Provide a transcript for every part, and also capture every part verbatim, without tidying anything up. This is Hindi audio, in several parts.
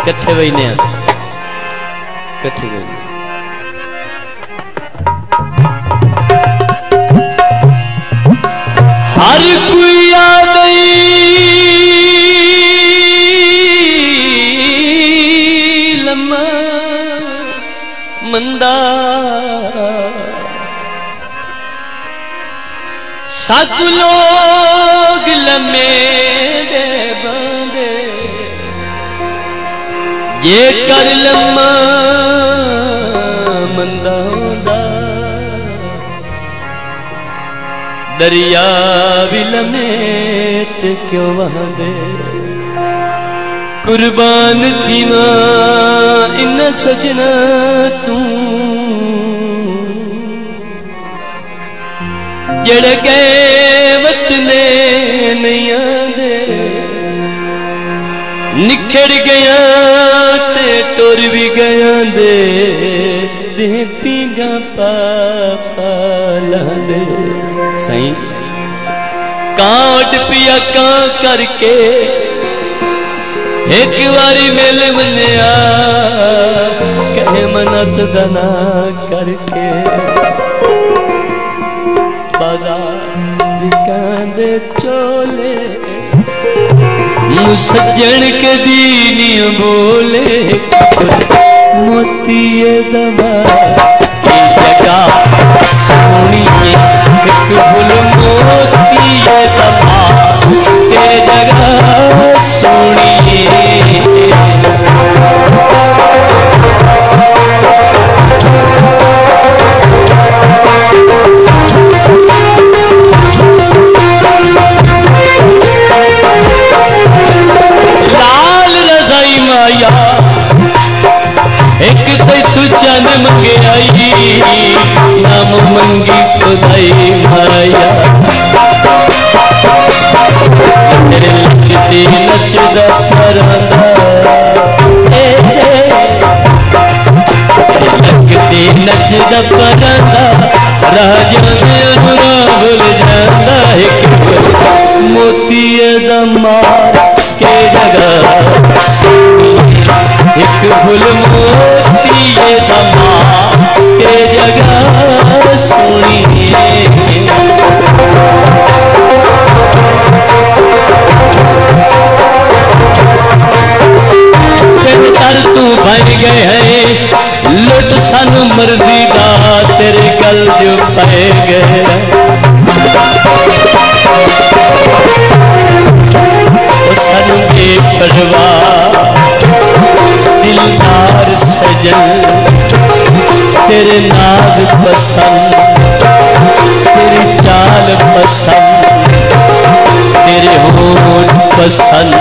कट्ठे बहने कट्ठे बहने हर कोई याद लम्मा मंदा सत लोग लम्मे दे बंदे ये कर लम्मा मंदा दरिया भी लमेट क्यों वहां दे कुर्बान थीवा इन सजना तू जड़ गए वतने नहीं आंदे निखड़ गया ते टुर भी गया दे दे पीगा पापा लांदे सही काट पिया का करके एक बारी मिल मनिया कहे मनत दना करके बाजार कांदे चोले सज्जन के दीनी बोले मोती दमा की जगह सोनी एक फूल मोती दमा के जगह सोनी एक तू चन मंगे आई नाम मंगी खुदाई माया तेरे लगती नचदा परांदा लगती नचदा परांदा राजा में अनुरा भूल जाता एक मोती दमा के जगह एक फूल मोती दमा के जगह सुनिए तर तू बन गए है लुट सानू मर्जी दा तेरे गल जो पै गए सानू परवाह दिलदार सजन तेरे नाज पसंद तेरी चाल पसंद तेरे होठ पसंद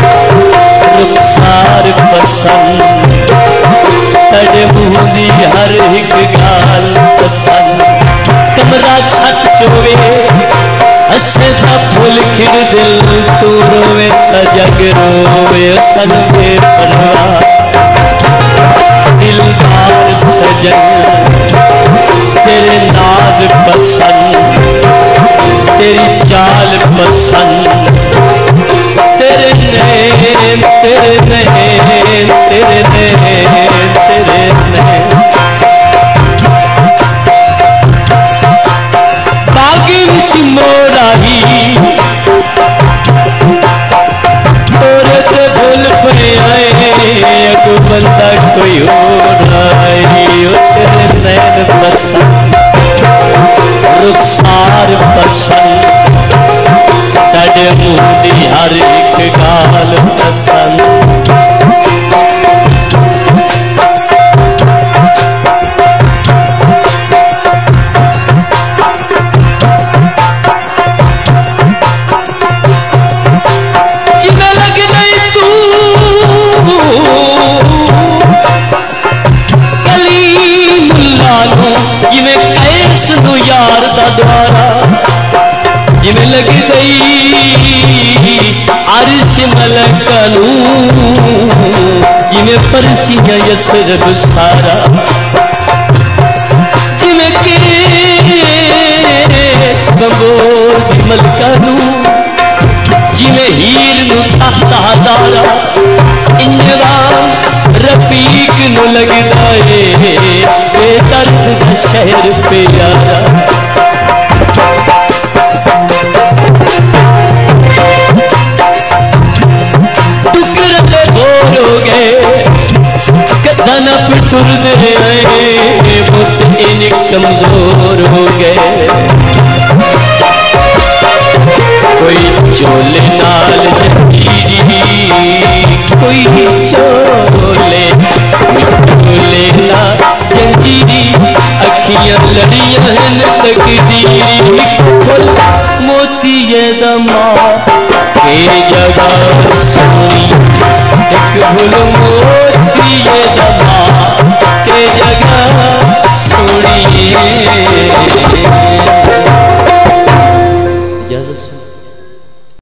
रुखसार पसंद तड़े मुँह दी हर एक गाल पसंद कमरा छत चोवे हसे सा फूल खिड़ दिल तू रोवे ता जग रोवे सन में परवाह दिलदार सजन तेरे नाज पसंद तेरी चाल पसंद तेरे नैन तेरे नैन तेरे नैन तेरे नैन बागी विच मोड़ आई तोरे ते भूल पे आए अगो बंदा कोई और आई तेरे नैन पसंद रुखसार पसंद तड़े मुँह दी हर एक गाल पसंद यार दा द्वारा जिमें लग गई अर्श मलकनू जिमें परसिया यसरब सारा जिमें के बंगोर दी मलकनू जिमें हीर नू तहत हजारा इंजवान मैनू लगदा है बेदर्द दा शहर प्यारा। टुकड़े बोर हो गए कदा ना टुरदे आए बुत इन कमजोर हो गए। कोई चोले नाल जंजीरी कोई चोले चोले ना जंजीरी अखियां लड़ियां तकदीरी। मोती दमा के जगह सोनी एक भूल मोती दमा के जगह सोनी।